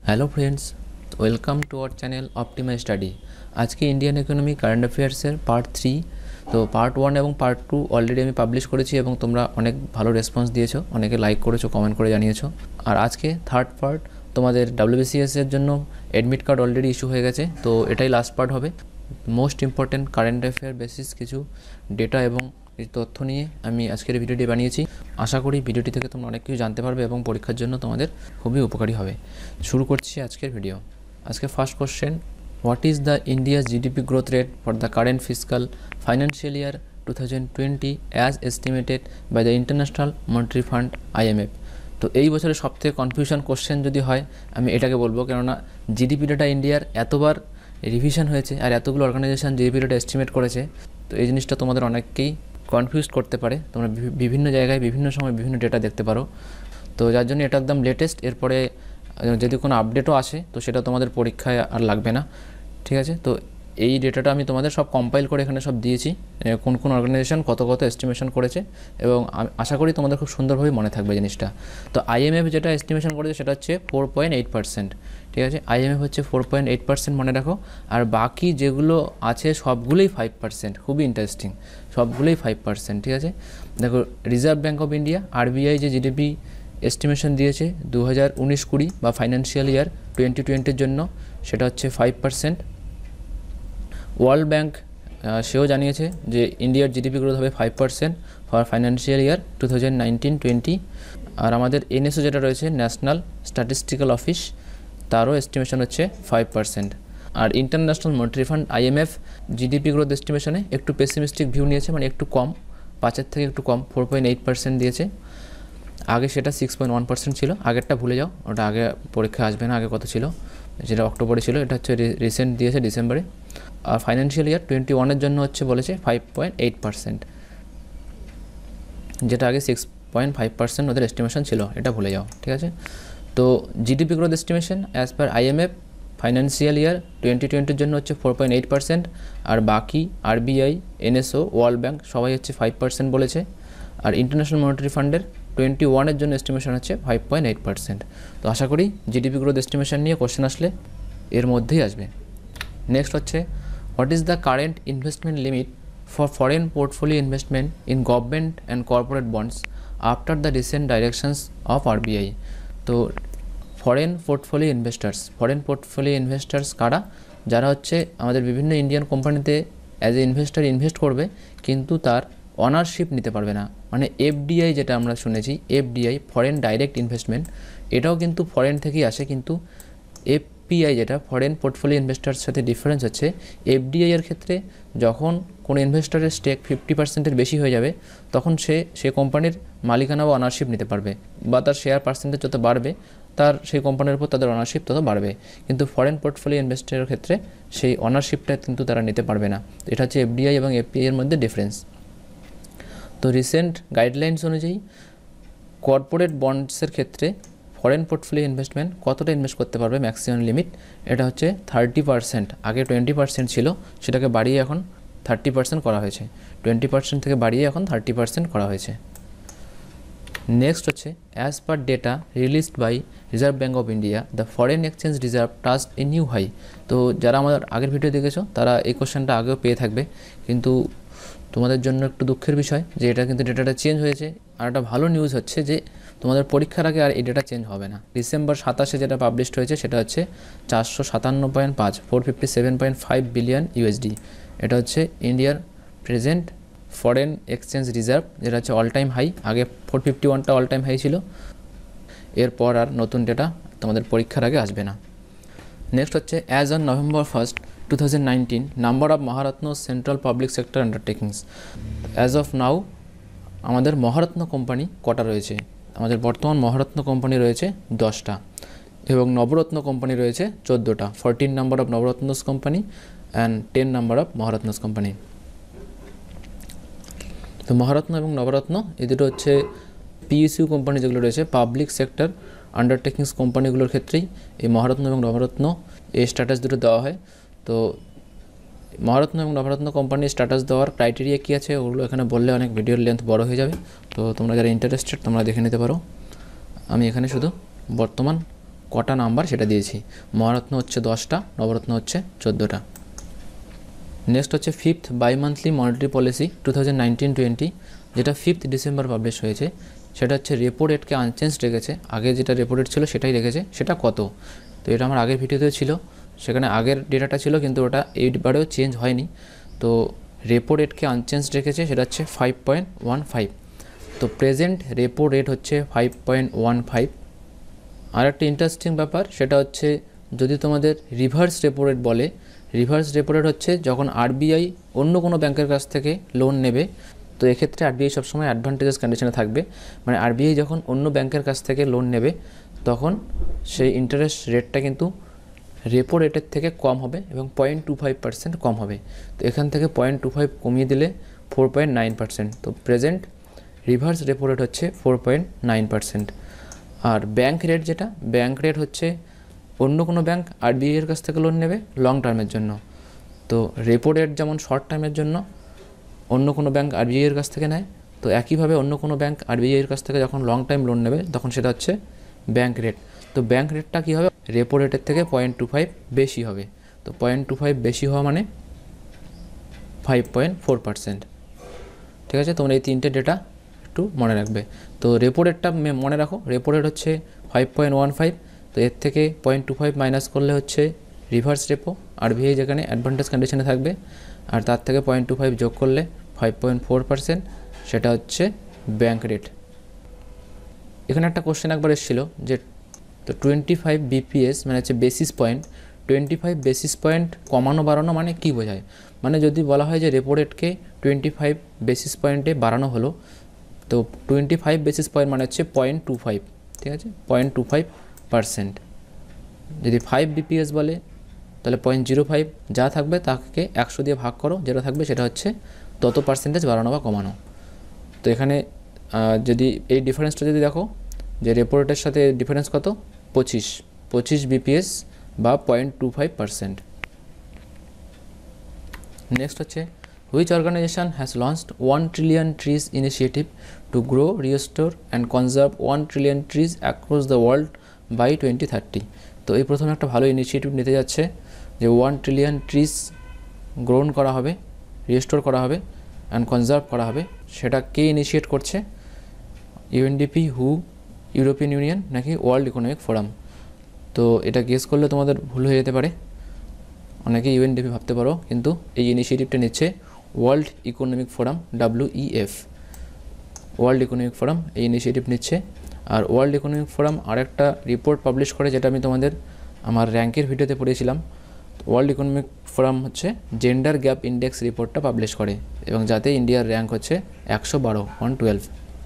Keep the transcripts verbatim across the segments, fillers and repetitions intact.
Hello friends, welcome to our channel optimise study. আজকে Indian economy current অ্যাফেয়ার্সের part three. তো part one এবং part two already আমি publish করেছি এবং তোমরা অনেক ভালো রেসপন্স দিয়েছো, অনেকে লাইক করেছো, কমেন্ট করে জানিয়েছো। আর আজকে থার্ড পার্ট, তোমাদের ডাব্লিউবিসিএসের জন্য অ্যাডমিট কার্ড অলরেডি ইস্যু হয়ে গেছে, তো এটাই লাস্ট পার্ট হবে। Most important current affair basis কিছু ডেটা এবং তথ্য নিয়ে আমি আজকের ভিডিওটি বানিয়েছি। আশা করি ভিডিওটি থেকে তোমরা অনেক কিছু জানতে পারবে এবং পরীক্ষার জন্য তোমাদের খুবই উপকারী হবে। শুরু করছি আজকের ভিডিও। আজকে first question, what is the India's GDP growth rate for the current fiscal financial year two thousand twenty as estimated by the international monetary fund IMF. তো এই বছরের সবথেকে কনফিউশন কোশ্চেন যদি হয় আমি এটাকে বলবো, কেননা জিডিপি ডেটা ইন্ডিয়ার এতবার রিভিশন হয়েছে আর এতগুলো অর্গানাইজেশন জিডিপি ডেটা এস্টিমেট করেছে, তো এই জিনিসটা তোমাদের অনেককেই কনফিউজ করতে পারে। তোমরা বিভিন্ন জায়গায় বিভিন্ন সময় বিভিন্ন ডেটা দেখতে পারো, তো যার জন্য এটা একদম লেটেস্ট। এরপরে যদি কোনো আপডেটও আসে তো সেটা তোমাদের পরীক্ষায় আর লাগবে না, ঠিক আছে? তো এই ডেটাটা আমি তোমাদের সব কম্পাইল করে এখানে সব দিয়েছি, কোন কোন অর্গানাইজেশন কত কত এস্টিমেশন করেছে, এবং আশা করি তোমাদের খুব সুন্দরভাবে মনে থাকবে জিনিসটা। তো আইএমএফ যেটা এস্টিমেশন করেছে সেটা হচ্ছে ফোর পয়েন্ট এইট পার্সেন্ট, ঠিক আছে? আইএমএফ হচ্ছে ফোর পয়েন্ট এইট পার্সেন্ট মনে রাখো, আর বাকি যেগুলো আছে সবগুলোই ফাইভ পার্সেন্ট। খুবই ইন্টারেস্টিং, সবগুলোই ফাইভ পার্সেন্ট, ঠিক আছে? দেখো, reserve bank of India RBI যে জিডিপি এস্টিমেশন দিয়েছে দু হাজার উনিশ কুড়ি বা ফাইন্যান্সিয়াল ইয়ার টোয়েন্টি টোয়েন্টির জন্য, সেটা হচ্ছে ফাইভ পার্সেন্ট। ওয়ার্ল্ড ব্যাঙ্ক সেও জানিয়েছে যে ইন্ডিয়ার জিডিপি গ্রোথ হবে five percent for financial year two thousand nineteen twenty. আর আমাদের এনএসও যেটা রয়েছে ন্যাশনাল স্ট্যাটিস্টিক্যাল অফিস, তারও এস্টিমেশন হচ্ছে ফাইভ পার্সেন্ট। আর international monetary fund IMF GDP growth এস্টিমেশনে একটু পেসিমিস্টিক ভিউ নিয়েছে, মানে একটু কম, পাঁচের থেকে একটু কম, ফোর পয়েন্ট এইট পার্সেন্ট দিয়েছে। আগে সেটা সিক্স পয়েন্ট ওয়ান পার্সেন্ট ছিল, আগেরটা ভুলে যাও, ওটা আগে পরীক্ষা আসবে না, আগে কত ছিল, যেটা অক্টোবরে ছিল, এটা হচ্ছে রিসেন্ট দিয়েছে ডিসেম্বরে। আর ফাইন্যান্সিয়াল ইয়ার টোয়েন্টি ওয়ানের জন্য হচ্ছে বলেছে ফাইভ পয়েন্ট এইট পার্সেন্ট, যেটা আগে সিক্স পয়েন্ট ফাইভ পার্সেন্ট ওদের এস্টিমেশন ছিল, এটা ভুলে যাও, ঠিক আছে? তো GDP growth estimation as per IMF financial year twenty টোয়েন্টির জন্য হচ্ছে ফোর পয়েন্ট এইট পার্সেন্ট, আর বাকি আরবিআই, এনএসও, ওয়ার্ল্ড ব্যাঙ্ক সবাই হচ্ছে ফাইভ পার্সেন্ট বলেছে। আর ইন্টারন্যাশনাল মনিটারি ফান্ডের টোয়েন্টি ওয়ানের জন্য এস্টিমেশন হচ্ছে ফাইভ পয়েন্ট এইট পার্সেন্ট। তো আশা করি জিডিপি গ্রোথ এস্টিমেশন নিয়ে কোশ্চেন আসলে এর মধ্যেই আসবে। নেক্সট হচ্ছে, what is the current investment limit for foreign portfolio investment in government and corporate bonds after the recent directions of RBI. তো foreign portfolio investors, foreign portfolio investors কারা? যারা হচ্ছে আমাদের বিভিন্ন ইন্ডিয়ান কোম্পানিতে অ্যাজ এ ইনভেস্টার ইনভেস্ট করবে, কিন্তু তার অনারশিপ নিতে পারবে না। মানে এফডিআই যেটা আমরা শুনেছি, এফডিআই ফরেন ডাইরেক্ট ইনভেস্টমেন্ট, এটাও কিন্তু ফরেন থেকেই আসে, কিন্তু এফপিআই যেটা ফরেন পোর্টফোলিও ইনভেস্টার্স সাথে ডিফারেন্স হচ্ছে, এফডিআই এর ক্ষেত্রে যখন কোনো ইনভেস্টরের স্টেক ফিফটি পার্সেন্টের বেশি হয়ে যাবে তখন সে সে কোম্পানির মালিকানা বা অনারশিপ নিতে পারবে, বা তার শেয়ার পার্সেন্টেজ যত বাড়বে তার সেই কোম্পানির উপর তাদের অনারশিপ তত বাড়বে। কিন্তু ফরেন পোর্টফোলিও ইনভেস্টরের ক্ষেত্রে সেই অনারশিপটা কিন্তু তারা নিতে পারবে না। এটা হচ্ছে এফডিআই এবং এফপিআই এর মধ্যে ডিফারেন্স। তো রিসেন্ট গাইডলাইন্স অনুযায়ী কর্পোরেট বন্ডসের ক্ষেত্রে ফরেন পোর্টফোলিও ইনভেস্টমেন্ট কতটা ইনভেস্ট করতে পারবে, ম্যাক্সিমাম লিমিট এটা হচ্ছে থার্টি পার্সেন্ট। আগে টোয়েন্টি পার্সেন্ট ছিল, সেটাকে বাড়িয়ে এখন থার্টি পার্সেন্ট করা হয়েছে। টোয়েন্টি পার্সেন্ট থেকে বাড়িয়ে এখন থার্টি পার্সেন্ট করা হয়েছে। নেক্সট হচ্ছে, as per data released by reserve bank of India the foreign exchange reserve touched a new high. তো যারা আমাদের আগের ভিডিও দেখেছো তারা এই কোশ্চেনটা আগেও পেয়ে থাকবে, কিন্তু তোমাদের জন্য একটু দুঃখের বিষয় যে এটা কিন্তু ডেটাটা চেঞ্জ হয়েছে। আর একটা ভালো নিউজ হচ্ছে যে তোমাদের পরীক্ষার আগে আর এই ডেটা চেঞ্জ হবে না। ডিসেম্বর সাতাশে যেটা পাবলিশড হয়েছে সেটা হচ্ছে চারশো সাতান্ন পয়েন্ট পাঁচ four fifty seven point five billion USD. এটা হচ্ছে ইন্ডিয়ার প্রেজেন্ট ফরেন এক্সচেঞ্জ রিজার্ভ, যেটা হচ্ছে অল টাইম হাই। আগে ফোর ফিফটি ওয়ানটা অল টাইম হাই ছিল, এরপর আর নতুন ডেটা তোমাদের পরীক্ষার আগে আসবে না। নেক্সট হচ্ছে, as on November first two thousand nineteen number of Maharatna central public sector undertakings. As of now আমাদের মহারত্ন কোম্পানি কটা রয়েছে? আমাদের বর্তমান মহারত্ন কোম্পানি রয়েছে দশটা এবং নবরত্ন কোম্পানি রয়েছে চোদ্দোটা। Fourteen number of Navratnas company and ten number of Maharatnas company. তো মহারত্ন এবং নবরত্ন এই দুটো হচ্ছে পিএসইউ কোম্পানি যেগুলো রয়েছে, পাবলিক সেক্টর আন্ডারটেকিংস কোম্পানিগুলোর ক্ষেত্রেই এই মহারত্ন এবং নবরত্ন এই স্ট্যাটাস দুটো দেওয়া হয়। তো মহারত্ন এবং নবরত্ন কোম্পানির স্ট্যাটাস দেওয়ার ক্রাইটেরিয়া কী আছে ওগুলো এখানে বললে অনেক ভিডিওর লেন্থ বড় হয়ে যাবে, তো তোমরা যারা ইন্টারেস্টেড তোমরা দেখে নিতে পারো। আমি এখানে শুধু বর্তমান কটা নাম্বার সেটা দিয়েছি। মহারত্ন হচ্ছে দশটা, নবরত্ন হচ্ছে চোদ্দোটা। নেক্সট হচ্ছে fifth bi monthly monetary policy two thousand nineteen twenty, যেটা ফিফথ ডিসেম্বর পাবলিশ হয়েছে। সেটা হচ্ছে রেপো রেটকে আনচেঞ্জ রেখেছে, আগে যেটা রেপো রেট ছিল সেটাই রেখেছে। সেটা কত, তো এটা আমার আগের ভিডিওতেও ছিল, সেখানে আগের ডেটাটা ছিল কিন্তু ওটা এইবারেও চেঞ্জ হয়নি। তো রেপো রেটকে আনচেঞ্জ রেখেছে, সেটা হচ্ছে ফাইভ পয়েন্ট ওয়ান ফাইভ। তো প্রেজেন্ট রেপো রেট হচ্ছে ফাইভ পয়েন্ট ওয়ান ফাইভ। আর একটা ইন্টারেস্টিং ব্যাপার সেটা হচ্ছে যদি তোমাদের রিভার্স রেপো রেট বলে, রিভার্স রেপো রেট হচ্ছে যখন আরবিআই অন্য কোনো ব্যাংকের কাছ থেকে লোন নেবে, তো এক্ষেত্রে আরবিআই সবসময় অ্যাডভান্টেজাস কন্ডিশনে থাকবে। মানে আরবিআই যখন অন্য ব্যাংকের কাছ থেকে লোন নেবে তখন সেই ইন্টারেস্ট রেটটা কিন্তু রেপো রেটের থেকে কম হবে এবং পয়েন্ট টু ফাইভ পার্সেন্ট কম হবে। তো এখান থেকে পয়েন্ট টু ফাইভ কমিয়ে দিলে ফোর পয়েন্ট নাইন পার্সেন্ট। তো প্রেজেন্ট রিভার্স রেপো রেট হচ্ছে ফোর পয়েন্ট নাইন পার্সেন্ট। আর ব্যাঙ্ক রেট যেটা, ব্যাঙ্ক রেট হচ্ছে অন্য কোনো ব্যাঙ্ক আরবিআইয়ের কাছ থেকে লোন নেবে লং টার্মের জন্য। তো রেপো রেট যেমন শর্ট টার্মের জন্য অন্য কোনো ব্যাঙ্ক আরবিআইয়ের কাছ থেকে নেয়, তো একইভাবে অন্য কোনো ব্যাঙ্ক আরবিআইয়ের কাছ থেকে যখন লং টাইম লোন নেবে তখন সেটা হচ্ছে ব্যাঙ্ক রেট। তো ব্যাঙ্ক রেটটা কী হবে, রেপো রেটের থেকে পয়েন্ট টু ফাইভ বেশি হবে। তো পয়েন্ট টু ফাইভ বেশি হওয়া মানে ফাইভ পয়েন্ট ফোর পার্সেন্ট। ঠিক আছে, তোমরা এই তিনটে ডেটা একটু মনে রাখবে। তো রেপো রেটটা মনে রাখো, রেপো রেট হচ্ছে ফাইভ পয়েন্ট ওয়ান ফাইভ। তো এর থেকে পয়েন্ট টু ফাইভ মাইনাস করলে হচ্ছে রিভার্স রেপো, আরবিআই যেখানে অ্যাডভান্টেজ কন্ডিশনে থাকবে, আর তার থেকে পয়েন্ট টু ফাইভ যোগ করলে ফাইভ পয়েন্ট ফোর পার্সেন্ট, সেটা হচ্ছে ব্যাঙ্ক রেট। এখানে একটা কোশ্চেন একবার এসেছিলো যে তো টোয়েন্টি ফাইভ বিপিএস মানে হচ্ছে basis point, twenty five basis point কমানো বাড়ানো মানে কী বোঝায়। মানে যদি বলা হয় যে রেপো রেটকে টোয়েন্টি ফাইভ বেসিস পয়েন্টে বাড়ানো হলো, তো টোয়েন্টি ফাইভ বেসিস পয়েন্ট মানে হচ্ছে পয়েন্ট টু ফাইভ, ঠিক আছে, পয়েন্ট টু ফাইভ পার্সেন্ট। যদি ফাইভ বিপিএস বলে তাহলে পয়েন্ট জিরো ফাইভ, যা থাকবে তাকে একশো দিয়ে ভাগ করো, যেটা থাকবে সেটা হচ্ছে তত পার্সেন্টেজ বাড়ানো বা কমানো। তো এখানে যদি এই ডিফারেন্সটা যদি দেখো যে রেপো রেটের সাথে ডিফারেন্স কত, পঁচিশ পঁচিশ বিপিএস বা point two five percent. Next হচ্ছে which organisation has launched one trillion trees initiative to grow, restore and conserve one trillion trees across the world by twenty thirty. তো এই প্রথমে একটা ভালো ইনিশিয়েটিভ নিতে যাচ্ছে যে ওয়ান ট্রিলিয়ন ট্রিজ গ্রোন করা হবে, রিস্টোর করা হবে অ্যান্ড কনজার্ভ করা হবে। সেটা কে ইনিশিয়েট করছে, ইউএনডিপি, হু, ইউরোপিয়ান ইউনিয়ন নাকি ওয়ার্ল্ড ইকোনমিক ফোরাম? তো এটা গেস করলে তোমাদের ভুল হয়ে যেতে পারে, অনেকে ইউএনডিপি ভাবতে পারো, কিন্তু এই ইনিশিয়েটিভটা নিচ্ছে World Economic Forum, WEF, World Economic Forum এই ইনিশিয়েটিভ নিচ্ছে। আর ওয়ার্ল্ড ইকোনমিক ফোরাম আরেকটা রিপোর্ট পাবলিশ করে, যেটা আমি তোমাদের আমার র্যাঙ্কের ভিডিওতে পড়েছিলাম। ওয়ার্ল্ড ইকোনমিক ফোরাম হচ্ছে জেন্ডার গ্যাপ ইন্ডেক্স রিপোর্টটা পাবলিশ করে, এবং যাতে ইন্ডিয়ার র্যাঙ্ক হচ্ছে একশো বারো ওয়ান টুয়েলভ।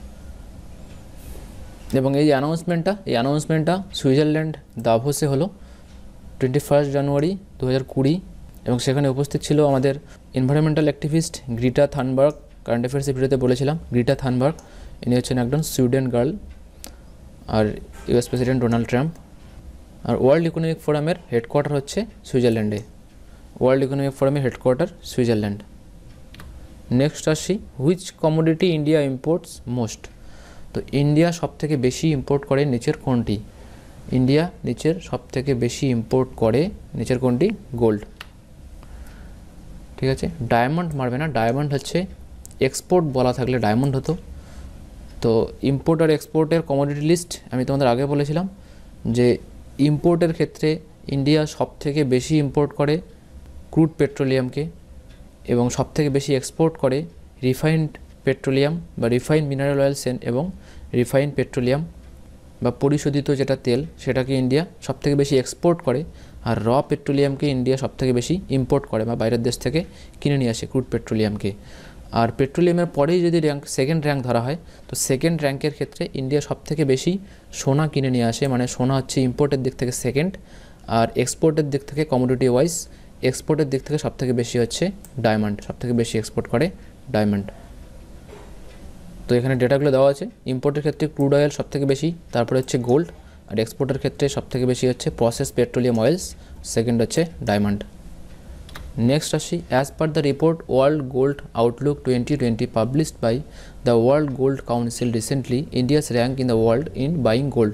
এবং এই অ্যানাউন্সমেন্টটা এই অ্যানাউন্সমেন্টটা সুইজারল্যান্ড দাভোসে হলো টোয়েন্টি ফার্স্ট জানুয়ারি দু হাজার কুড়ি, এবং সেখানে উপস্থিত ছিল আমাদের environmental activist Greta Thunberg. Current অ্যাফেয়ার্সের ভিডিওতে বলেছিলাম গ্রিটা থানবার্গ, ইনি হচ্ছেন একজন সুইডেন গার্ল, আর ইউএস প্রেসিডেন্ট ডোনাল্ড ট্রাম্প। আর ওয়ার্ল্ড ইকোনমিক ফোরামের হেডকোয়ার্টার হচ্ছে সুইজারল্যান্ডে, ওয়ার্ল্ড ইকোনমিক ফোরামের হেডকোয়ার্টার সুইজারল্যান্ড। নেক্সট আসি, which commodity India imports most? তো ইন্ডিয়া সবথেকে বেশি ইম্পোর্ট করে নিচের কোনটি? ইন্ডিয়া নিচের সবথেকে বেশি ইম্পোর্ট করে নিচের কোনটি? গোল্ড। ঠিক আছে, ডায়মন্ড মারবে না, ডায়মন্ড হচ্ছে এক্সপোর্ট বলা থাকলে ডায়মন্ড হতো। তো ইম্পোর্ট আর এক্সপোর্টের কমোডিটি লিস্ট আমি তোমাদের আগে বলেছিলাম যে ইম্পোর্টের ক্ষেত্রে ইন্ডিয়া সবথেকে বেশি ইম্পোর্ট করে ক্রুড পেট্রোলিয়ামকে, এবং সবথেকে বেশি এক্সপোর্ট করে রিফাইন্ড পেট্রোলিয়াম বা রিফাইন্ড মিনারেল অয়েলস এবং রিফাইন্ড পেট্রোলিয়াম বা পরিশোধিত যেটা তেল, সেটাকে ইন্ডিয়া সবথেকে বেশি এক্সপোর্ট করে। আর র পেট্রোলিয়ামকে ইন্ডিয়া সবথেকে বেশি ইম্পোর্ট করে বা বাইরের দেশ থেকে কিনে নিয়ে আসে ক্রুড পেট্রোলিয়ামকে। আর পেট্রোলিয়ামের পরেই যদি র্যাঙ্ক সেকেন্ড র্যাঙ্ক ধরা হয়, তো সেকেন্ড র্যাঙ্কের ক্ষেত্রে ইন্ডিয়া সবথেকে বেশি সোনা কিনে নিয়ে আসে, মানে সোনা হচ্ছে ইম্পোর্টের দিক থেকে সেকেন্ড, আর এক্সপোর্টের দিক থেকে কমোডিটি ওয়াইজ এক্সপোর্টের দিক থেকে সবথেকে বেশি হচ্ছে ডায়মন্ড, সবথেকে বেশি এক্সপোর্ট করে ডায়মন্ড। তো এখানে ডেটাগুলো দেওয়া আছে, ইম্পোর্টের ক্ষেত্রে ক্রুড অয়েল সবথেকে বেশি, তারপরে হচ্ছে গোল্ড, আর এক্সপোর্টের ক্ষেত্রে সবথেকে বেশি হচ্ছে প্রসেস পেট্রোলিয়াম অয়েলস, সেকেন্ড হচ্ছে ডায়মন্ড। নেক্সট আসি, as per the report World Gold Outlook twenty twenty published by the World Gold Council recently, India's rank in the world in buying gold.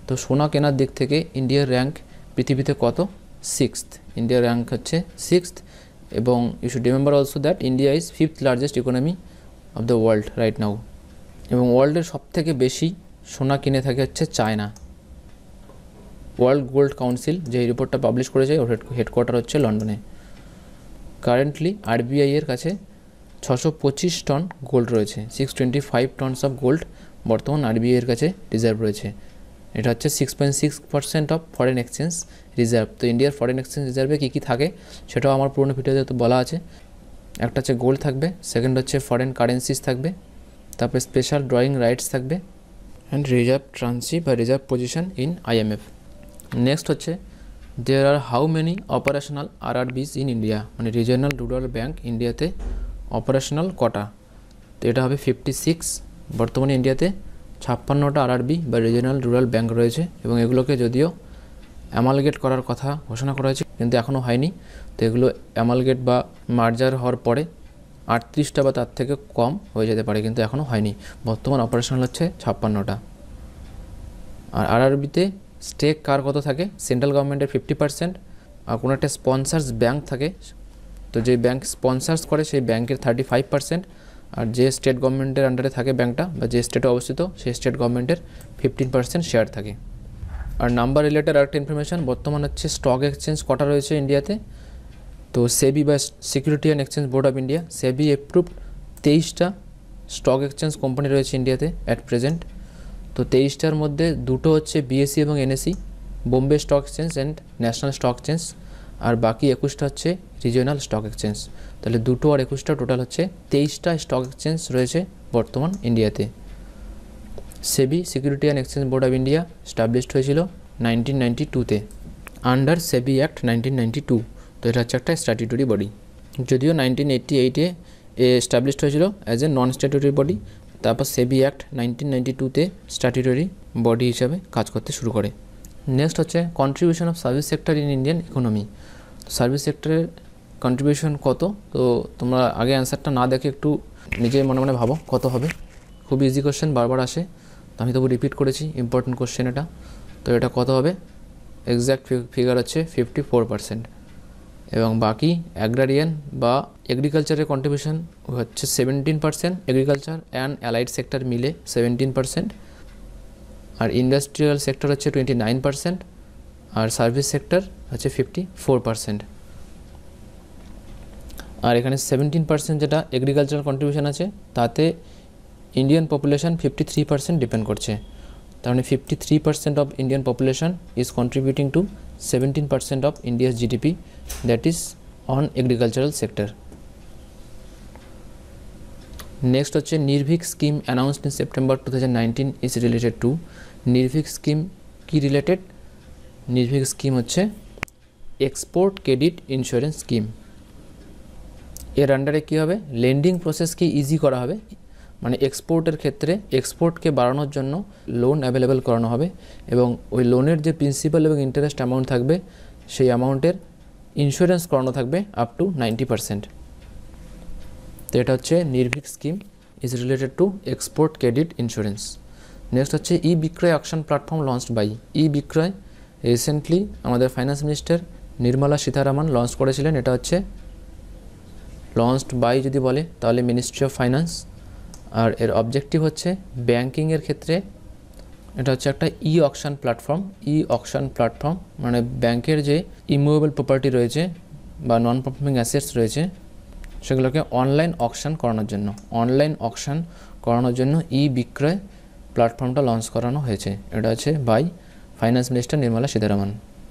তো সোনা কেনার দিক থেকে ইন্ডিয়ার র্যাঙ্ক পৃথিবীতে কত? সিক্সথ। ইন্ডিয়ার র্যাঙ্ক হচ্ছে সিক্সথ, এবং you should remember also that India is fifth largest economy of the world right now. এবং ওয়ার্ল্ডের সবথেকে বেশি সোনা কিনে থাকে হচ্ছে চায়না। ওয়ার্ল্ড গোল্ড কাউন্সিল যে রিপোর্টটা পাবলিশ করেছে ওর হেডকোয়ার্টার হচ্ছে লন্ডনে। কারেন্টলি আরবিআই এর কাছে ছশো পঁচিশ টন গোল্ড রয়েছে, six twenty five tons of gold বর্তমান আরবিআই এর কাছে রিজার্ভ রয়েছে। এটা হচ্ছে six point six percent of foreign exchange reserve. তো ইন্ডিয়ার ফরেন এক্সচেঞ্জ রিজার্ভে কী কী থাকে সেটাও আমার পুরোনো ভিডিওতে তো বলা আছে। একটা হচ্ছে গোল্ড থাকবে, সেকেন্ড হচ্ছে ফরেন কারেন্সিস থাকবে, তারপরে স্পেশাল ড্রয়িং রাইটস থাকবে, অ্যান্ড রিজার্ভ ট্রান্সি বা reserve position in IMF. Next হচ্ছে there are how many operational RRBs in India, মানে রিজিওনাল রুরাল ব্যাঙ্ক ইন্ডিয়াতে অপারেশনাল কটা? তো এটা হবে ফিফটি সিক্স। বর্তমানে ইন্ডিয়াতে ছাপ্পান্নটা আরআরবি বা রিজিওনাল রুরাল ব্যাঙ্ক রয়েছে, এবং এগুলোকে যদিও অ্যামালগেট করার কথা ঘোষণা করা হয়েছে কিন্তু এখনও হয়নি। তো এগুলো অ্যামালগেট বা মার্জার হওয়ার পরে আটত্রিশটা বা তার থেকে কম হয়ে যেতে পারে, কিন্তু এখনও হয়নি। বর্তমান অপারেশনাল হচ্ছে ছাপ্পান্নটা। আর আরআরবিতে স্টেক কার কত থাকে? সেন্ট্রাল গভর্নমেন্টের ফিফটি পার্সেন্ট, আর কোনো একটা স্পন্সার্স ব্যাঙ্ক থাকে, তো যে ব্যাঙ্ক স্পন্সার্স করে সেই ব্যাঙ্কের থার্টি ফাইভ পার্সেন্ট, আর যে স্টেট গভর্নমেন্টের আন্ডারে থাকে ব্যাঙ্কটা বা যে স্টেটে অবস্থিত সেই স্টেট গভর্নমেন্টের ফিফটিন পার্সেন্ট শেয়ার থাকে। আর নাম্বার রিলেটেড আরেকটা ইনফরমেশান, বর্তমান হচ্ছে স্টক এক্সচেঞ্জ কটা রয়েছে ইন্ডিয়াতে? তো সেবি বা security and exchange board of India, SEBI approved তেইশটা স্টক এক্সচেঞ্জ কোম্পানি রয়েছে ইন্ডিয়াতে অ্যাট প্রেজেন্ট। তো তেইশটার মধ্যে দুটো হচ্ছে বিএসসি এবং NSE, Bombay stock exchange and national stock exchange, আর বাকি একুশটা হচ্ছে রিজিওনাল স্টক এক্সচেঞ্জ। তাহলে দুটো আর একুশটা টোটাল হচ্ছে তেইশটা স্টক এক্সচেঞ্জ রয়েছে বর্তমান ইন্ডিয়াতে। SEBI security and exchange board of India established হয়েছিল নাইনটিন নাইনটি টুতে under SEBI act nineteen ninety two. তো এটা হচ্ছে একটা স্ট্যাটিউটরি বডি, যদিও নাইনটিন এইটটি এইটে এস্টাবলিশড হয়েছিল as a non statutory body, তারপর সেবি অ্যাক্ট নাইনটিন নাইনটি টুতে স্ট্যাটিউটরি বডি হিসাবে কাজ করতে শুরু করে। নেক্সট হচ্ছে contribution of service sector in Indian economy. Service সেক্টরের কন্ট্রিবিউশন কত? তো তোমরা আগে অ্যান্সারটা না দেখে একটু নিজে মনে মনে ভাবো কত হবে। খুব ইজি কোশ্চেন, বারবার আসে, তো আমি তবু রিপিট করেছি, ইম্পর্টেন্ট কোশ্চেন এটা। তো এটা কত হবে? এক্স্যাক্ট ফিগার হচ্ছে ফিফটি ফোর পার্সেন্ট, এবং বাকি অ্যাগ্রারিয়ান বা এগ্রিকালচারের কন্ট্রিবিউশন হচ্ছে seventeen percent, agriculture and allied sector মিলে সেভেন্টিন পার্সেন্ট, আর ইন্ডাস্ট্রিয়াল সেক্টর হচ্ছে টোয়েন্টি নাইন পার্সেন্ট, আর সার্ভিস সেক্টর হচ্ছে ফিফটি ফোর পার্সেন্ট। আর এখানে সেভেন্টিন পার্সেন্ট যেটা এগ্রিকালচারাল কন্ট্রিবিউশন আছে তাতে Indian population fifty three percent depend করছে। তার মানে fifty three percent of Indian population is contributing to seventeen percent of India's GDP, that is on agricultural sector. Next হচ্ছে Nirvik scheme announced in September two thousand nineteen is related to. Nirvik scheme কি related? Nirvik scheme হচ্ছে export credit insurance scheme. এর আন্ডারে কী হবে? Lending প্রসেসকে easy করা হবে, মানে এক্সপোর্টের ক্ষেত্রে এক্সপোর্টকে বাড়ানোর জন্য লোন অ্যাভেলেবেল করানো হবে, এবং ওই লোনের যে প্রিন্সিপাল এবং ইন্টারেস্ট অ্যামাউন্ট থাকবে সেই অ্যামাউন্টের ইন্স্যুরেন্স করানো থাকবে আপ টু নাইনটি পার্সেন্ট। তো এটা হচ্ছে Nirvik scheme is related to export credit insurance. Next হচ্ছে e Bikray auction platform launched by. E Bikray recently আমাদের finance minister Nirmala Sitharaman launch করেছিলেন। এটা হচ্ছে লঞ্চড বাই যদি বলে তাহলে মিনিস্ট্রি অফ ফাইন্যান্স, আর এর অবজেক্টিভ হচ্ছে ব্যাঙ্কিংয়ের ক্ষেত্রে এটা হচ্ছে একটা e auction platform. E auction platform মানে ব্যাংকের যে ইমুভেবল প্রপার্টি রয়েছে বা নন পারফর্মিং অ্যাসেটস রয়েছে সেগুলোকে অনলাইন অকশন করানোর জন্য অনলাইন অকশন করানোর জন্য ই বিক্রয় প্ল্যাটফর্মটা লঞ্চ করানো হয়েছে। এটা হচ্ছে by finance minister Nirmala Sitharaman.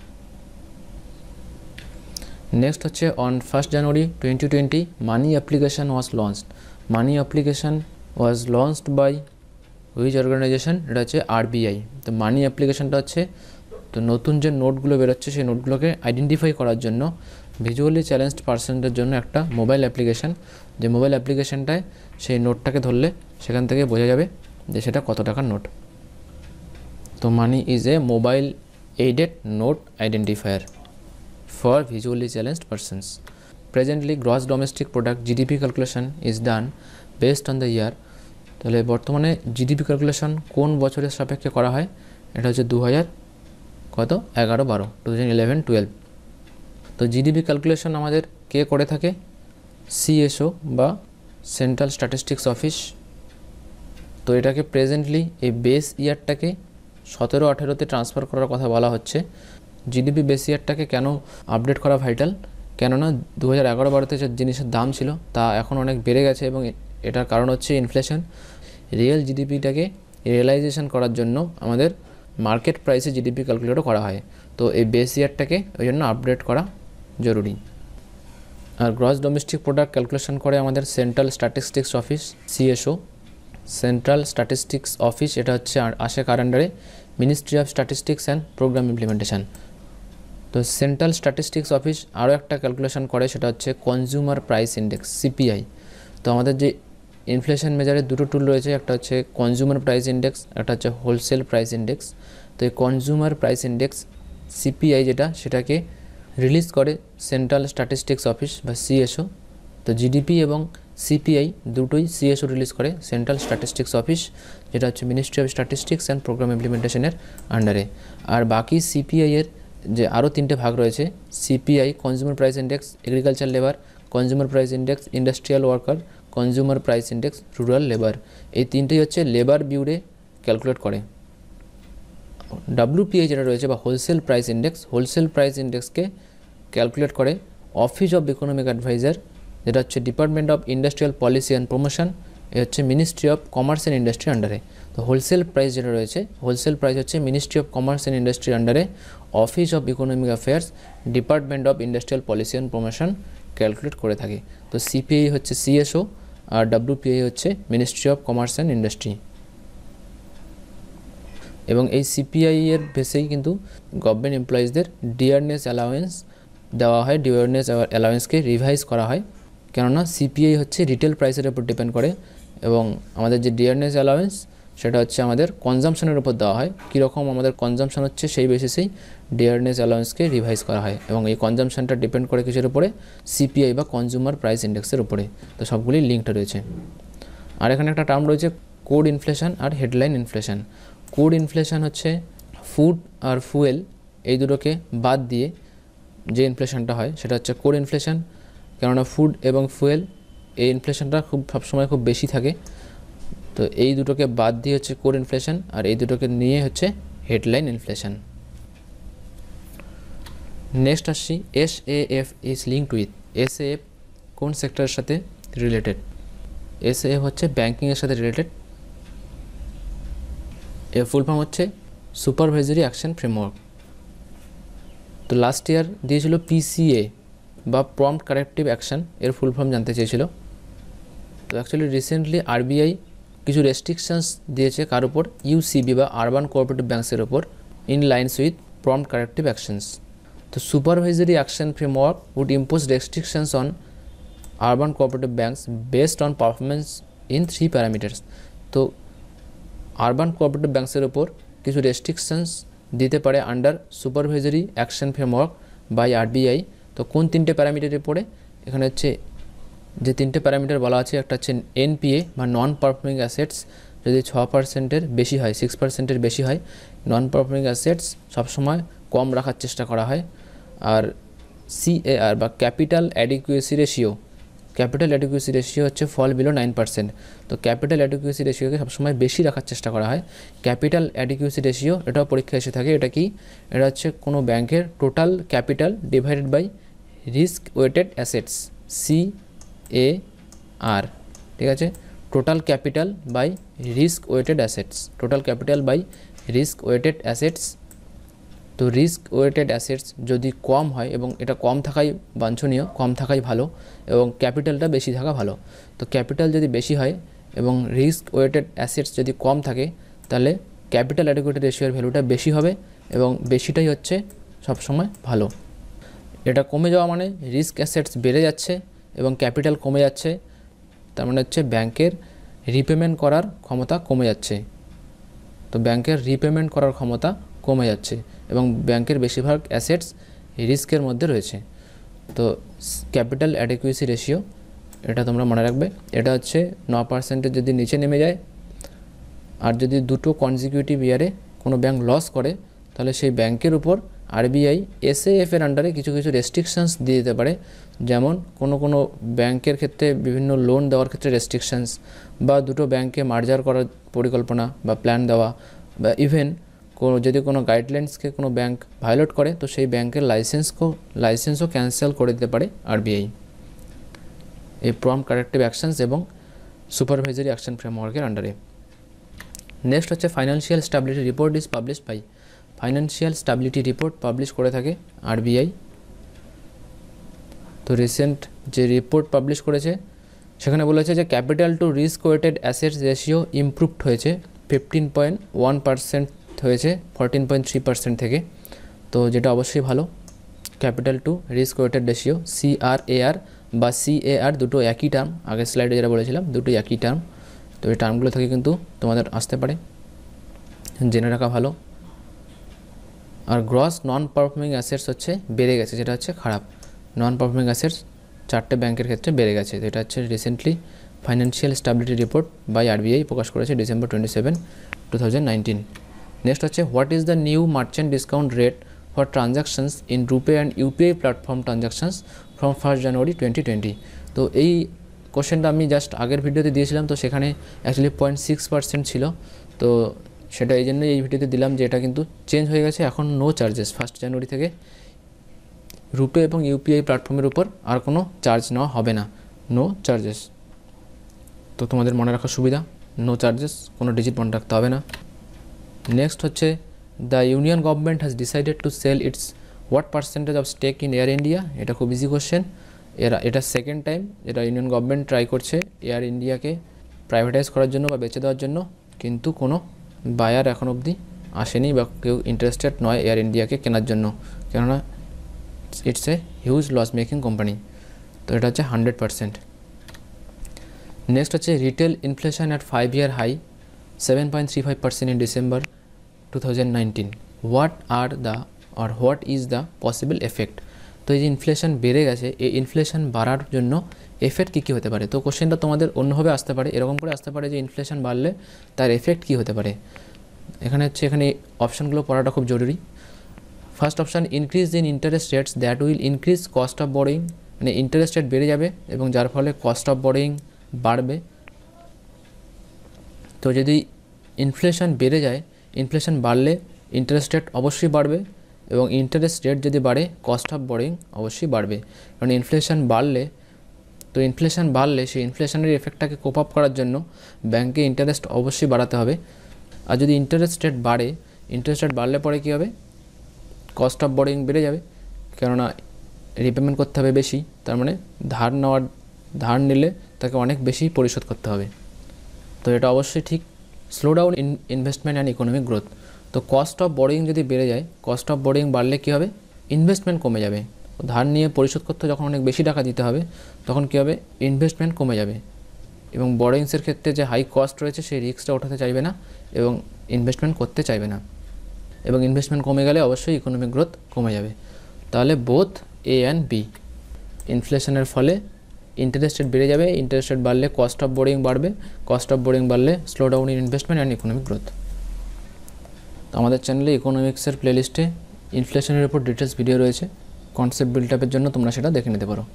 Next হচ্ছে on first January twenty twenty MANI application was launched. MANI application was launched by which organisation? এটা হচ্ছে আরবিআই। তো মানি অ্যাপ্লিকেশনটা হচ্ছে তো নতুন যে নোটগুলো বেরোচ্ছে সেই নোটগুলোকে আইডেন্টিফাই করার জন্য ভিজুয়ালি চ্যালেঞ্জড পার্সনদের জন্য একটা মোবাইল অ্যাপ্লিকেশন, যে মোবাইল অ্যাপ্লিকেশনটায় সেই নোটটাকে ধরলে সেখান থেকে বোঝা যাবে যে সেটা কত টাকার নোট। তো MANI is a mobile aided note identifier for visually challenged persons. Presently gross domestic product G D P calculation is done based on the year. তাহলে বর্তমানে জিডিপি ক্যালকুলেশন কোন বছরের সাপেক্ষে করা হয়? এটা হচ্ছে দু হাজার কত এগারো বারো টু থাউজেন্ড ইলেভেন টুয়েলভ। তো জিডিপি ক্যালকুলেশন আমাদের কে করে থাকে? সিএসও বা সেন্ট্রাল স্ট্যাটিস্টিক্স অফিস। তো এটাকে প্রেজেন্টলি এই বেস ইয়ারটাকে সতেরো আঠেরোতে ট্রান্সফার করার কথা বলা হচ্ছে। জিডিপি বেস ইয়ারটাকে কেন আপডেট করা ভাইটাল? কেননা দু হাজার এগারো বারোতে যে জিনিসের দাম ছিল তা এখন অনেক বেড়ে গেছে এবং এটার কারণ হচ্ছে ইনফ্লেশন। রিয়েল জিডিপিটাকে রিয়েলাইজেশন করার জন্য আমাদের মার্কেট প্রাইসে জিডিপি ক্যালকুলেটও করা হয়। তো এই বেস ইয়ারটাকে ওই জন্য আপডেট করা জরুরি। আর গ্রস ডোমেস্টিক প্রোডাক্ট ক্যালকুলেশন করে আমাদের central statistics office CSO. Central statistics office এটা হচ্ছে আসে কার আন্ডারে? Ministry of statistics and programme implementation. তো সেন্ট্রাল স্ট্যাটিস্টিক্স অফিস আরও একটা ক্যালকুলেশন করে, সেটা হচ্ছে কনজিউমার প্রাইস ইন্ডেক্স সিপিআই। তো আমাদের যে ইনফ্লেশন মেজারের দুটো টুল রয়েছে, একটা হচ্ছে কনজিউমার প্রাইস ইন্ডেক্স, একটা হচ্ছে হোলসেল প্রাইস ইন্ডেক্স। তো এই কনজিউমার প্রাইস ইন্ডেক্স সিপিআই যেটা, সেটাকে রিলিজ করে সেন্ট্রাল স্ট্যাটিস্টিক্স অফিস বা সিএসও। তো জিডিপি এবং সিপিআই দুটোই সিএসও রিলিজ করে সেন্ট্রাল স্ট্যাটিস্টিক্স অফিস, যেটা হচ্ছে ministry of statistics and programme ইমপ্লিমেন্টেশনের আন্ডারে। আর বাকি সিপিআইয়ের যে আরও তিনটে ভাগ রয়েছে, CPI consumer price index agriculture labour, consumer price index industrial worker, consumer price index rural labour. এই তিনটেই হচ্ছে লেবার বিউরে ক্যালকুলেট করে। ডাব্লিউপিআই যেটা রয়েছে বা wholesale price index, wholesale price ইন্ডেক্সকে calculate করে অফিস অফ ইকোনমিক অ্যাডভাইজার, যেটা হচ্ছে department of industrial policy and promotion, এ হচ্ছে ministry of commerce and industry আন্ডারে। তো হোলসেল প্রাইস যেটা রয়েছে, হোলসেল প্রাইস হচ্ছে ministry of commerce and industry আন্ডারে office of economic affairs department of industrial policy and promotion calculate করে থাকে। তো সিপিআই হচ্ছে সিএসও আর ডাব্লিউপিআই হচ্ছে ministry of commerce and industry. এবং এই সিপিআই এর বেসেই কিন্তু গভর্নমেন্ট এমপ্লয়িজদের ডিয়ারনেস অ্যালাউয়েন্স দেওয়া হয়, ডিয়ারনেস অ্যালাউয়েন্সকে রিভাইজ করা হয়। কেননা সিপিআই হচ্ছে রিটেল প্রাইসের উপর ডিপেন্ড করে এবং আমাদের যে ডিয়ারনেস অ্যালাউয়েন্স সেটা হচ্ছে আমাদের কনজামশনের উপর দেওয়া হয়। কীরকম আমাদের কনজামশন হচ্ছে সেই বেসিসেই ডিয়ারনেস অ্যালাউয়েন্সকে রিভাইজ করা হয় এবং এই কনজামশনটা ডিপেন্ড করে কিসের উপরে? সিপিআই বা কনজিউমার প্রাইস ইন্ডেক্সের উপরে। তো সবগুলি লিঙ্কড রয়েছে। আর এখানে একটা টার্ম রয়েছে কোড ইনফ্লেশন আর হেডলাইন ইনফ্লেশন। কোড ইনফ্লেশন হচ্ছে ফুড আর ফুয়েল এই দুটোকে বাদ দিয়ে যে ইনফ্লেশনটা হয় সেটা হচ্ছে কোড ইনফ্লেশন। কেননা ফুড এবং ফুয়েল এই ইনফ্লেশনটা খুব সবসময় খুব বেশি থাকে। তো এই দুটোকে বাদ দিয়ে হচ্ছে কোর ইনফ্লেশন আর এই দুটোকে নিয়ে হচ্ছে হেডলাইন ইনফ্লেশন। নেক্সট আসছি S A F is linked with. S A F কোন সেক্টরের সাথে রিলেটেড? এস এ এফ হচ্ছে ব্যাঙ্কিংয়ের সাথে রিলেটেড। এর ফুল ফর্ম হচ্ছে সুপারভাইজারি অ্যাকশন ফ্রেমওয়ার্ক। তো লাস্ট ইয়ার দিয়েছিল পিসিএ বা প্রম্পট কারেক্টিভ অ্যাকশন, এর ফুল ফর্ম জানতে চেয়েছিল। তো অ্যাকচুয়ালি রিসেন্টলি আরবিআই কিছু রেস্ট্রিকশনস দিয়েছে কার উপর? ইউসিবি বা আরবান কোঅপারেটিভ ব্যাঙ্কসের উপর, in lines with prompt corrective actions. তো supervisory action framework would impose restrictions on urban cooperative banks based on performance in three parameters. তো আরবান কোঅপারেটিভ ব্যাঙ্কসের উপর কিছু রেস্ট্রিকশনস দিতে পারে under supervisory action framework by RBI. তো কোন তিনটে প্যারামিটারে পড়ে? এখানে হচ্ছে যে তিনটে প্যারামিটার বলা আছে, একটা হচ্ছে এনপিএ বা নন পারফর্মিং অ্যাসেটস, যদি ছ পার্সেন্টের বেশি হয়, সিক্স পার্সেন্টের বেশি হয়, নন পারফর্মিং অ্যাসেটস সবসময় কম রাখার চেষ্টা করা হয়। আর সিএআর বা capital adequacy ratio, capital adequacy ratio হচ্ছে ফল বিলো নাইন পার্সেন্ট। তো ক্যাপিটাল অ্যাডিকুয়েসি রেশিওকে সবসময় বেশি রাখার চেষ্টা করা হয়। ক্যাপিটাল অ্যাডিকুয়েসি রেশিও এটাও পরীক্ষা এসে থাকে। এটা কি? এটা হচ্ছে কোনো ব্যাংকের total capital divided by risk weighted assets, C A R, ঠিক আছে? Total capital by risk weighted assets, total capital by risk weighted assets. তো রিস্ক ওয়েটেড অ্যাসেটস যদি কম হয়, এবং এটা কম থাকাই বাঞ্ছনীয়, কম থাকাই ভালো, এবং ক্যাপিটালটা বেশি থাকা ভালো। তো ক্যাপিটাল যদি বেশি হয় এবং রিস্ক ওয়েটেড অ্যাসেটস যদি কম থাকে, তাহলে ক্যাপিটাল অ্যাডিকুয়েটি রেশিওর ভ্যালুটা বেশি হবে এবং বেশিটাই হচ্ছে সবসময় ভালো। এটা কমে যাওয়া মানে রিস্ক অ্যাসেটস বেড়ে যাচ্ছে এবং ক্যাপিটাল কমে যাচ্ছে, তার মানে হচ্ছে ব্যাংকের রিপেমেন্ট করার ক্ষমতা কমে যাচ্ছে। তো ব্যাংকের রিপেমেন্ট করার ক্ষমতা কমে যাচ্ছে এবং ব্যাংকের বেশিরভাগ অ্যাসেটস রিস্কের মধ্যে রয়েছে। তো ক্যাপিটাল অ্যাডিকুয়েসি রেশিও এটা তোমরা মনে রাখবে। এটা হচ্ছে ন পার্সেন্টের যদি নিচে নেমে যায় আর যদি দুটো কনজিকিউটিভ ইয়ারে কোনো ব্যাংক লস করে তাহলে সেই ব্যাংকের উপর আরবিআই এসএএফ এর আন্ডারে কিছু কিছু রেস্ট্রিকশনস দিয়ে দিতে পারে, যেমন কোনো কোনো ব্যাংকের ক্ষেত্রে বিভিন্ন লোন দেওয়ার ক্ষেত্রে রেস্ট্রিকশনস, বা দুটো ব্যাংকে মার্জার করার পরিকল্পনা বা প্ল্যান দেওয়া, বা ইভেন যদি কোনো গাইডলাইন্সকে কোনো ব্যাংক ভায়োলেট করে তো সেই ব্যাংকের লাইসেন্সকেও লাইসেন্সও ক্যান্সেল করে দিতে পারে আরবিআই এই প্রম্পট কারেক্টিভ অ্যাকশনস এবং সুপারভাইজারি অ্যাকশন ফ্রেমওয়ার্কের আন্ডারে। নেক্সট হচ্ছে financial stability report is publish by. Financial stability report publish করে থাকে আরবিআই। তো রিসেন্ট যে রিপোর্ট পাবলিশ করেছে সেখানে বলেছে যে capital to risk weighted assets ratio improved হয়েছে, ফিফটিন পয়েন্ট ওয়ান পার্সেন্ট হয়েছে ফোরটিন পয়েন্ট থ্রি পার্সেন্ট থেকে। তো যেটা অবশ্যই ভালো। Capital to risk weighted ratio CRAR বা সিএআর দুটো একই টার্ম, আগের স্লাইডে যেটা বলেছিলাম দুটো একই টার্ম। তো এই টার্মগুলো থেকে কিন্তু তোমাদের আসতে পারে, জেনে রাখা ভালো। আর গ্রস নন পারফর্মিং অ্যাসেটস হচ্ছে বেড়ে গেছে, যেটা হচ্ছে খারাপ। নন পারফর্মিং অ্যাসেটস চারটে ব্যাংকের ক্ষেত্রে বেড়ে গেছে। তো এটা হচ্ছে recently financial stability report by RBI প্রকাশ করেছে December twenty seven two thousand nineteen. Next হচ্ছে what is the new merchant discount rate for transactions in RuPay and UPI platform transactions from first January twenty twenty. তো এই কোশ্চেনটা আমি just আগের ভিডিওতে দিয়েছিলাম, তো সেখানে অ্যাকচুয়ালি পয়েন্ট সিক্স পার্সেন্ট ছিল। তো সেটা এই জন্যই এই ভিডিওতে দিলাম যে এটা কিন্তু চেঞ্জ হয়ে গেছে, এখন নো চার্জেস। ফার্স্ট জানুয়ারি থেকে রুপে এবং ইউপিআই প্ল্যাটফর্মের উপর আর কোনো চার্জ নেওয়া হবে না, নো চার্জেস। তো তোমাদের মনে রাখার সুবিধা, নো চার্জেস, কোনো ডিজিট মনে রাখতে হবে না। নেক্সট হচ্ছে the union government has decided to sell its what percentage of stake in Air India. এটা খুব ইজি কোশ্চেন। এরা এটা সেকেন্ড টাইম যেটা ইউনিয়ন গভর্নমেন্ট ট্রাই করছে এয়ার ইন্ডিয়াকে প্রাইভেটাইজ করার জন্য বা বেচে দেওয়ার জন্য, কিন্তু কোনো বায়ার এখন অবধি আসেনি বা কেউ ইন্টারেস্টেড নয় এয়ার ইন্ডিয়াকে কেনার জন্য, কেননা it's a huge loss making company. তো এটা হচ্ছে হান্ড্রেড পারসেন্ট। নেক্সট হচ্ছে retail inflation at five year high seven point three five percent in December two thousand nineteen. What are the are what is the possible effect. তো এই যে inflation বেড়ে গেছে, এই ইনফ্লেশন বাড়ার জন্য এফেক্ট কী কী হতে পারে। তো কোশ্চেনটা তোমাদের অন্যভাবে আসতে পারে, এরকম করে আসতে পারে যে ইনফ্লেশন বাড়লে তার এফেক্ট কী হতে পারে। এখানে হচ্ছে এখানে অপশানগুলো পড়াটা খুব জরুরি। First option increase in interest rates that will increase cost of borrowing, মানে ইন্টারেস্ট রেট বেড়ে যাবে এবং যার ফলে কস্ট অফ বরোয়িং বাড়বে। তো যদি ইনফ্লেশন বেড়ে যায়, ইনফ্লেশন বাড়লে ইন্টারেস্ট রেট অবশ্যই বাড়বে, এবং ইন্টারেস্ট রেট যদি বাড়ে কস্ট অফ বরোয়িং অবশ্যই বাড়বে। কারণ ইনফ্লেশন বাড়লে তো ইনফ্লেশন বাড়লে সেই ইনফ্লেশনের এফেক্টটাকে কোপ আপ করার জন্য ব্যাংকে ইন্টারেস্ট অবশ্যই বাড়াতে হবে। আর যদি ইন্টারেস্ট রেট বাড়ে, ইন্টারেস্ট রেট বাড়লে পরে কী হবে, কস্ট অফ বরোয়িং বেড়ে যাবে, কেননা রিপেমেন্ট করতে হবে বেশি, তার মানে ধার নেওয়ার ধার নিলে তাকে অনেক বেশি পরিশোধ করতে হবে। তো এটা অবশ্যই ঠিক। Slow down in investment and economic growth. তো কস্ট অফ বরোয়িং যদি বেড়ে যায়, কস্ট অফ বরোয়িং বাড়লে কী হবে, ইনভেস্টমেন্ট কমে যাবে। ধার নিয়ে পরিশোধ করতে যখন অনেক বেশি টাকা দিতে হবে তখন কী হবে, ইনভেস্টমেন্ট কমে যাবে, এবং বরোয়িংসের ক্ষেত্রে যে হাই কস্ট রয়েছে সেই রিস্কটা ওঠাতে চাইবে না এবং ইনভেস্টমেন্ট করতে চাইবে না, এবং ইনভেস্টমেন্ট কমে গেলে অবশ্যই ইকোনমিক গ্রোথ কমে যাবে। তাহলে বোথ এ অ্যান্ড বি। ইনফ্লেশনের ফলে ইন্টারেস্ট রেট বেড়ে যাবে, ইন্টারেস্ট রেট বাড়লে কস্ট অফ বোরিং বাড়বে, কস্ট অফ বোরিং বাড়লে slow down in investment and economic growth. তো আমাদের চ্যানেলে ইকোনমিক্সের প্লেলিস্টে ইনফ্লেশনের উপর ডিটেলস ভিডিও রয়েছে, কনসেপ্ট বিল্ড আপের জন্য তোমরা সেটা দেখে নিতে পারো।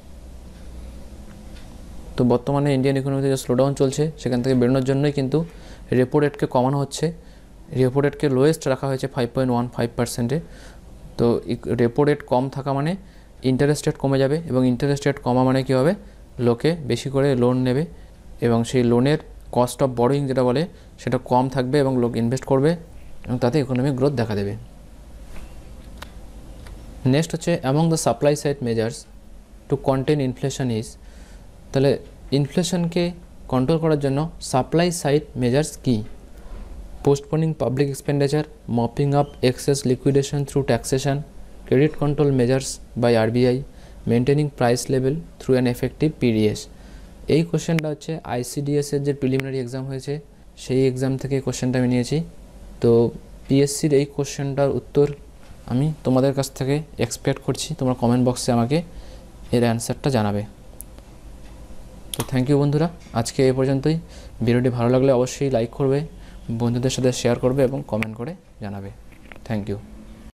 তো বর্তমানে ইন্ডিয়ান ইকোনমিতে যে স্লোডাউন চলছে সেখান থেকে বেরোনোর জন্যই কিন্তু রেপো রেটকে কমানো হচ্ছে। রেপো রেটকে লোয়েস্ট রাখা হয়েছে ফাইভ পয়েন্ট ওয়ান ফাইভ পার্সেন্টে। তো রেপো রেট কম থাকা মানে ইন্টারেস্ট রেট কমে যাবে, এবং ইন্টারেস্ট রেট কমা মানে কী হবে, লোকে বেশি করে লোন নেবে এবং সেই লোনের কস্ট অফ বরোয়িং যেটা বলে সেটা কম থাকবে এবং লোক ইনভেস্ট করবে এবং তাতে ইকোনমিক গ্রোথ দেখা দেবে। নেক্সট হচ্ছে among the supply side measures to contain inflation is. তাহলে ইনফ্লেশনকে কন্ট্রোল করার জন্য সাপ্লাই সাইড মেজার্স কী? Postponing public expenditure, mopping up excess liquidation through taxation, credit control measures by RBI, maintaining price level through an effective PDS. এই কোশ্চেনটা হচ্ছে আইসিডিএসের যে preliminary exam হয়েছে সেই এক্সাম থেকে কোশ্চেনটা আমি নিয়েছি। তো পিএসসির এই কোশ্চেনটার উত্তর আমি তোমাদের কাছ থেকে এক্সপেক্ট করছি, তোমরা কমেন্ট বক্সে আমাকে এর অ্যান্সারটা জানাবে। তো থ্যাংক ইউ বন্ধুরা, আজকে এ পর্যন্তই। ভিডিওটি ভালো লাগলে অবশ্যই লাইক করবে, বন্ধুদের সাথে শেয়ার করবে এবং কমেন্ট করে জানাবে। Thank you.